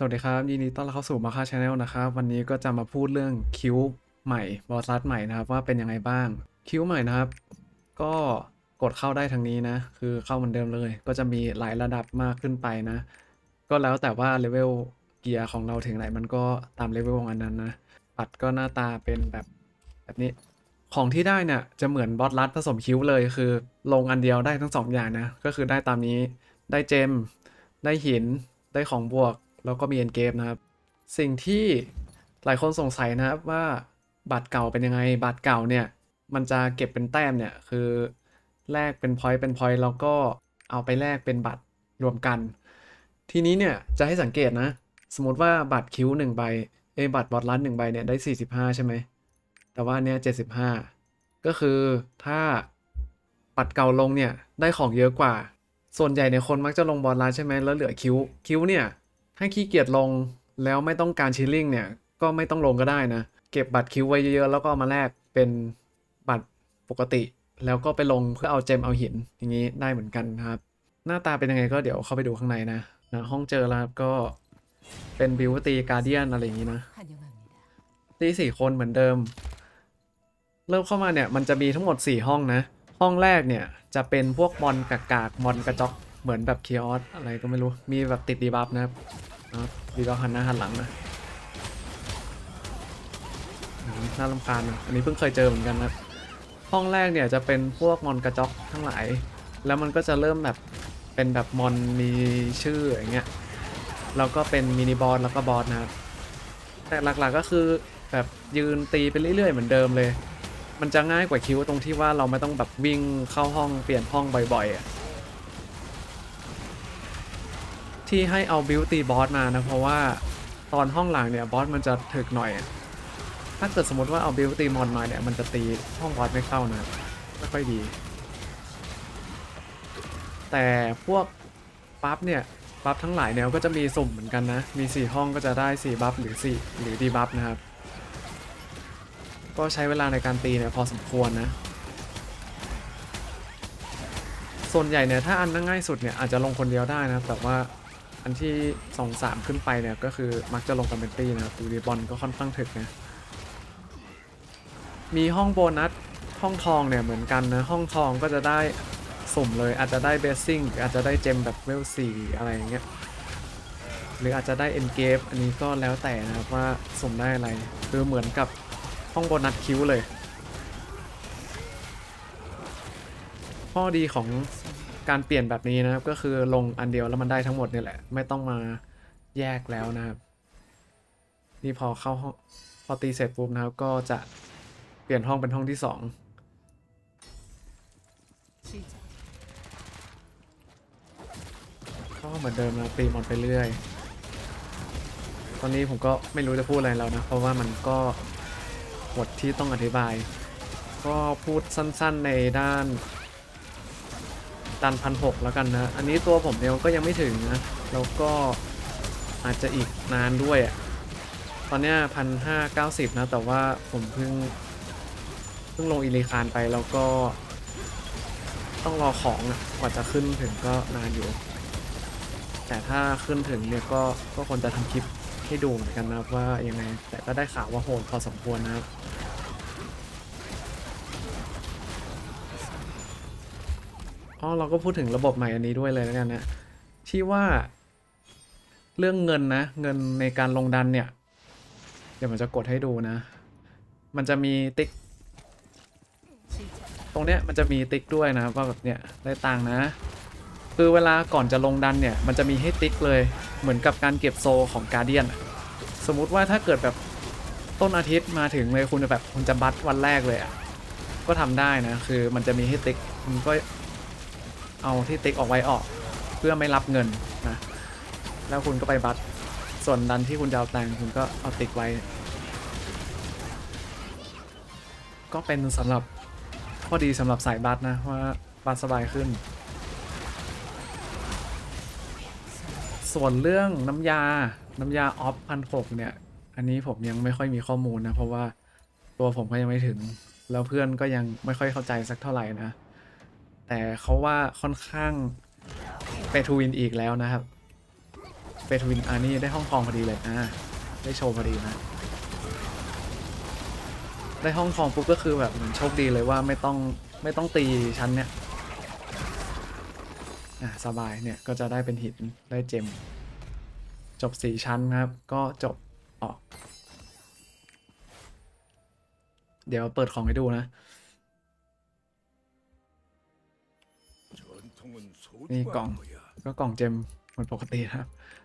สวัสดีครับยินดีต้อนรับเข้าสู่มาค่าชาแนลนะครับวันนี้ก็จะมาพูดเรื่องคิวใหม่บอสลัดใหม่นะครับว่าเป็นยังไงบ้างคิวใหม่นะครับก็กดเข้าได้ทางนี้นะคือเข้าเหมือนเดิมเลยก็จะมีหลายระดับมากขึ้นไปนะก็แล้วแต่ว่าเลเวลเกียร์ของเราถึงไหนมันก็ตามเลเวลของอันนั้นนะปัดก็หน้าตาเป็นแบบนี้ของที่ได้เนี่ยจะเหมือนบอสลัดผสมคิวเลยคือลงอันเดียวได้ทั้งสองอย่างนะก็คือได้ตามนี้ได้เจมได้หินได้ของบวกแล้วก็มีเอ็นเกมนะครับสิ่งที่หลายคนสงสัยนะครับว่าบัตรเก่าเป็นยังไงบัตรเก่าเนี่ยมันจะเก็บเป็นแต้มเนี่ยคือแลกเป็นพอยต์แล้วก็เอาไปแลกเป็นบัตรรวมกันทีนี้เนี่ยจะให้สังเกตนะสมมติว่าบัตรคิว1 ใบบัตรบอทลัน1 ใบเนี่ยได้45ใช่ไหมแต่ว่าเนี่ย75ก็คือถ้าบัตรเก่าลงเนี่ยได้ของเยอะกว่าส่วนใหญ่เนี่ยคนมักจะลงบอลลันใช่ไหมแล้วเหลือคิวเนี่ยถ้าขี้เกียจลงแล้วไม่ต้องการชิลลิ่งเนี่ยก็ไม่ต้องลงก็ได้นะเก็บบัตรคิวไว้เยอะๆแล้วก็เอามาแลกเป็นบัตรปกติแล้วก็ไปลงเพื่อเอาเจมเอาหินอย่างนี้ได้เหมือนกันครับหน้าตาเป็นยังไงก็เดี๋ยวเข้าไปดูข้างในนะห้องเจอแล้วก็เป็นบิวตีการเดียนอะไรอย่างนี้นะตี4 คนเหมือนเดิมเริ่มเข้ามาเนี่ยมันจะมีทั้งหมด4 ห้องนะห้องแรกเนี่ยจะเป็นพวกมอนกากมอนกระจอกเหมือนแบบคีออสอะไรก็ไม่รู้มีแบบติดดีบัฟนะครับดีบัฟหันหน้าหันหลังนะน่ารำคาญนะอันนี้เพิ่งเคยเจอเหมือนกันนะห้องแรกเนี่ยจะเป็นพวกมอนกระจอกทั้งหลายแล้วมันก็จะเริ่มแบบเป็นแบบมอนมีชื่ออย่างเงี้ยแล้วก็เป็นมินิบอสแล้วก็บอสนะครับแต่หลักๆก็คือแบบยืนตีไปเรื่อยๆเหมือนเดิมเลยมันจะง่ายกว่าคิวตรงที่ว่าเราไม่ต้องแบบวิ่งเข้าห้องเปลี่ยนห้องบ่อยๆอ่ะที่ให้เอาบิวตีบอสมานะเพราะว่าตอนห้องหลังเนี่ยบอสมันจะถึกหน่อยถ้าเกิดสมมติว่าเอาบิวตีมอนมาเนี่ยมันจะตีห้องบอสไม่เข้านะไม่ค่อยดีแต่พวกบัฟเนี่ยบัฟทั้งหลายแนวก็จะมีสุ่มเหมือนกันนะมี4 ห้องก็จะได้4 บัฟหรือดีบัฟนะครับก็ใช้เวลาในการตีเนี่ยพอสมควรนะส่วนใหญ่เนี่ยถ้าอันง่ายสุดเนี่ยอาจจะลงคนเดียวได้นะแต่ว่าอันที่2-3ขึ้นไปเนี่ยก็คือมักจะลงกันเป็นตีนะครับดูดีบอลก็ค่อนข้างถึกนะมีห้องโบนัสห้องทองเนี่ยเหมือนกันนะห้องทองก็จะได้สุ่มเลยอาจจะได้เบสซิ่งอาจจะได้เจมแบบเวล4อะไรอย่างเงี้ยหรืออาจจะได้เอ็นเกฟอันนี้ก็แล้วแต่นะครับว่าสุ่มได้อะไรคือเหมือนกับห้องโบนัสคิวเลยข้อดีของการเปลี่ยนแบบนี้นะครับก็คือลงอันเดียวแล้วมันได้ทั้งหมดนี่แหละไม่ต้องมาแยกแล้วนะครับนี่พอเข้าห้องพอตีเสร็จปุ๊บนะครับก็จะเปลี่ยนห้องเป็นห้องที่2ก็เหมือนเดิมนะตีมอนไปเรื่อยตอนนี้ผมก็ไม่รู้จะพูดอะไรแล้วนะเพราะว่ามันก็หมดที่ต้องอธิบายก็พูดสั้นๆในด้าน1,600แล้วกันนะอันนี้ตัวผมเองก็ยังไม่ถึงนะแล้วก็อาจจะอีกนานด้วยอ่ะตอนนี้1,590นะแต่ว่าผมเพิ่งลงอิลิคานไปแล้วก็ต้องรอของกว่าจะขึ้นถึงก็นานอยู่แต่ถ้าขึ้นถึงเนี่ยก็ควรจะทำคลิปให้ดูเหมือนกันนะว่ายังไงแต่ก็ได้ข่าวว่าโหดพอสมควรนะครับเราก็พูดถึงระบบใหม่อันนี้ด้วยเลยแล้วกันนะที่ว่าเรื่องเงินนะเงินในการลงดันเนี่ยเดี๋ยวมันจะกดให้ดูนะมันจะมีติ๊กตรงเนี้ยมันจะมีติ๊กด้วยนะว่าแบบเนี่ยได้ตังค์นะคือเวลาก่อนจะลงดันเนี่ยมันจะมีให้ติ๊กเลยเหมือนกับการเก็บโซของการ์เดียนสมมุติว่าถ้าเกิดแบบต้นอาทิตย์มาถึงเลยคุณจะบัตวันแรกเลยก็ทำได้นะคือมันจะมีให้ติ๊กคุณก็เอาที่ติ๊กออกไว้ออกเพื่อไม่รับเงินนะแล้วคุณก็ไปบัตส่วนดันที่คุณจะเอาตังค์คุณก็เอาติ๊กไว้ก็เป็นสำหรับข้อดีสำหรับสายบัตนะว่าบัตสบายขึ้นส่วนเรื่องน้ำยาออฟ1,600เนี่ยอันนี้ผมยังไม่ค่อยมีข้อมูลนะเพราะว่าตัวผมก็ยังไม่ถึงแล้วเพื่อนก็ยังไม่ค่อยเข้าใจสักเท่าไหร่นะแต่เขาว่าค่อนข้างเปทูวินอีกแล้วนะครับทวินนี่ได้ห้องทองพอดีเลยได้โชว์พอดีนะได้ห้องทองปุ๊บก็คือแบบเหมือนโชคดีเลยว่าไม่ต้องตีชั้นเนี่ยสบายเนี่ยก็จะได้เป็นหินได้เจมจบ4ชั้นครับก็จบออกเดี๋ยวเปิดของให้ดูนะนี่กล่องก็กล่องเจมเหมือนปกติครับ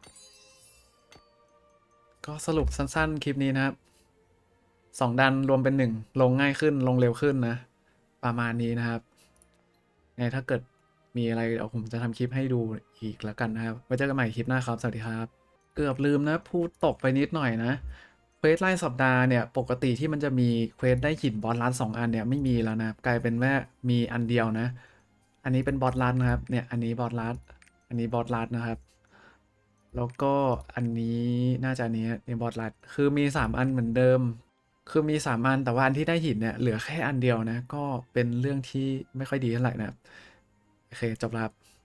ก็สรุปสั้นๆคลิปนี้นะครับ2ดันรวมเป็น1ลงง่ายขึ้นลงเร็วขึ้นนะประมาณนี้นะครับไงถ้าเกิดมีอะไรเดี๋ยวผมจะทำคลิปให้ดูอีกแล้วกันนะครับไว้เจอกันใหม่คลิปหน้าครับสวัสดีครับเกือบลืมนะพูดตกไปนิดหน่อยนะเควสรายสัปดาห์เนี่ยปกติที่มันจะมีเควสได้หินบอสลัด2 อันเนี่ยไม่มีแล้วนะกลายเป็นว่ามีอันเดียวนะอันนี้เป็นบอสลัดนะครับเนี่ยอันนี้บอสลัดอันนี้บอสลัดนะครับแล้วก็อันนี้น่าจะอันนี้บอสลัดคือมี3 อันเหมือนเดิมคือมี3 อันแต่ว่าอันที่ได้หินเนี่ยเหลือแค่อันเดียวนะก็เป็นเรื่องที่ไม่ค่อยดีเท่าไหร่นะครับโอเคจบแล้วครับ